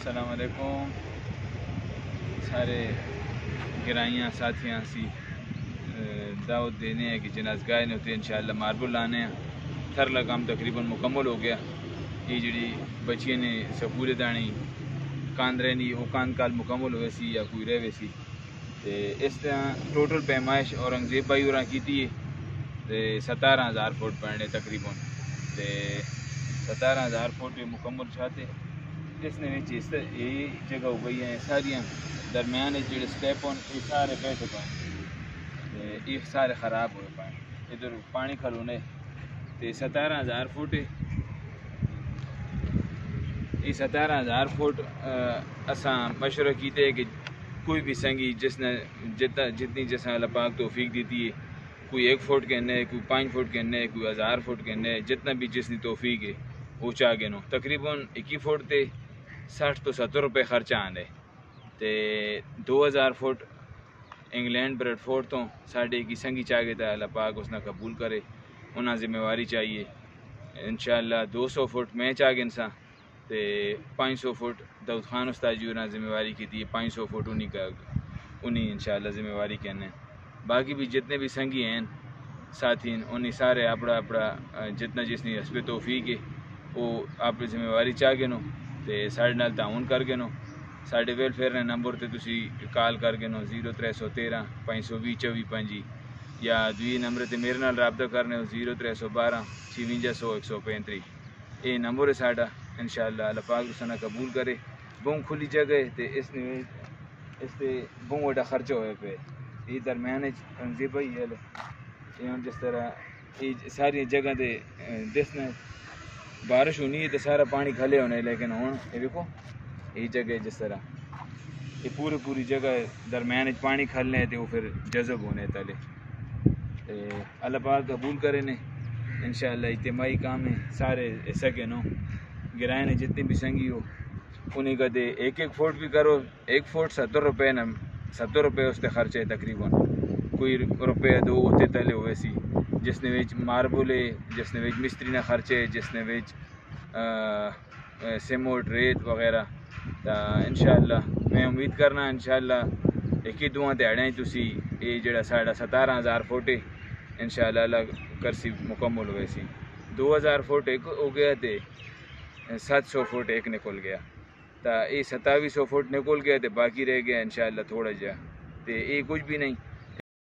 السلام علیکم سارے گرائیاں ساتھیاں سی دعوت دینے ہیں کہ جنازگاہ نے ہوتے انشاءاللہ ماربل لانے ہیں تھر کا کام تقریباً مکمل ہو گیا. یہ جڑی بچیاں نے سکول دانی کاندرے نہیں وہ کاند کال مکمل ہوئے سی یا کوئی رہے سی اس طرح ٹوٹل پیمائش اورنگزیب بھائی اور کی تھی 17,000 فٹ پڑنے تقریباً 17,000 فٹ مکمل چاہتے جس نے یہی جگہ ہو گئی ہیں ساریاں درمیان جڑے سٹیپ یہ سارے بیٹھے پائیں یہ سارے خراب ہوئے پائیں ادھر پانی کھلونے 17,000 فٹ یہ 17,000 فٹ اساں مشورہ کیتے کہ کوئی بھی سنگی جس نے جتنی جس نے اللہ پاک توفیق دیتی ہے کوئی 1 فٹ کہنے کوئی 5 فٹ کہنے کوئی 1000 فٹ کہنے جتنا بھی جس نے توفیق ہے وہ چاہ گئے نو تقریباً 21 فٹ تے 60 تو 70 روپے خرچہ آنے 2000 فٹ انگلینڈ بریڈ فورٹ تو ساڑھے کی سنگی چاہ گئے تھا اللہ پاک اس نے قبول کرے انہاں ذمہ واری چاہیے انشاءاللہ 200 فٹ میں چاہ گئے انسان 500 فٹ داؤد خان استاد جی انہاں ذمہ واری کی تھی 500 فٹ انہیں انشاءاللہ ذمہ واری کہنے باقی بھی جتنے بھی سنگی ہیں ساتھین انہیں سارے اپنا جتنا جس نے حسب توفیق ہے وہ آپ ذمہ واری چاہ گئے نو تے ساڑھے نال تعاون کر گئے نو ساڑھے ویلفیئر نے نمبر تے تسی کال کر گئے نو 0313 520 24 یا دوی نمبر تے میرے نال رابطہ کرنے 0312 56 135 یہ نمبر ہے ساڑھا انشاءاللہ اللہ پاک اسنا قبول کرے بہت کھلی جگہ تے اس نے اس تے بہت بڑا خرچہ ہوئے پہ یہ درمیان انگزیب ہی ہے جس طرح یہ ساری جگہ دے دسنا بارش ہونی ہے تو سارا پانی کھلے ہونے لیکن ہوں یہ دیکھو یہ جگہ جس طرح یہ پوری جگہ درمیان پانی کھلنے تو وہ پھر جذب ہونے تلے اللہ پاک قبول کرے نے انشاءاللہ اجتماعی کام ہے سارے سکے نو گرائے نے جتنی بھی سنگی ہو انہیں کا دے 1 فٹ بھی کرو 1 فٹ 70 روپے نا 70 روپے اس تے خرچے تقریباً کوئی روپے 2 ہوتے تلے ہوئے سی جس نے ویچ ماربل ہے جس نے ویچ مستری نہ خرچے جس نے ویچ سیموٹ ریت وغیرہ تا انشاءاللہ میں امید کرنا انشاءاللہ ایک ہی دعا دیڑیں تسی یہ جڑا ساڑھا 17,000 فٹ ہے انشاءاللہ اللہ کرسی مکمل ہوئے سی 2000 فٹ ایک ہو گیا تے 700 فٹ ایک نکل گیا تا یہ 2700 فٹ نکل گیا تے باقی رہ گیا انشاءاللہ تھوڑا جا تے یہ کچھ بھی نہیں